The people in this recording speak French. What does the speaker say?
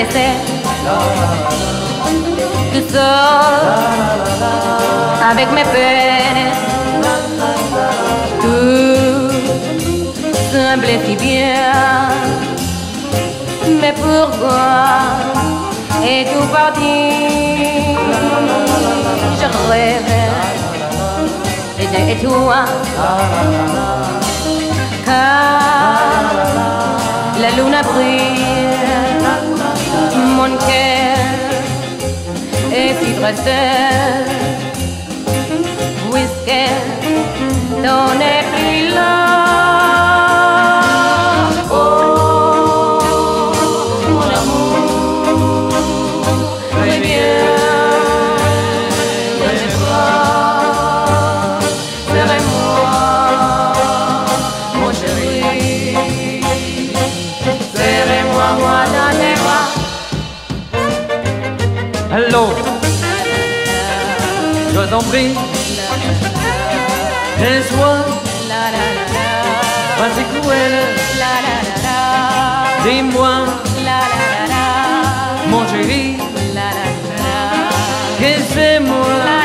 laisser tout seul avec mes peines. Tout semblait si bien, mais pourquoi est tout parti? Je rêvais et toi, car la lune brille, mon cœur est si triste, puisqu'elle n'est plus là. Oh, mon amour, reviens dans mes bras, serre-moi, mon chéri, serrez-moi, moi dans tes bras. Allô, je t'en prie, laisse-moi, vas-y cruel, dis-moi, mon chéri, que c'est moi.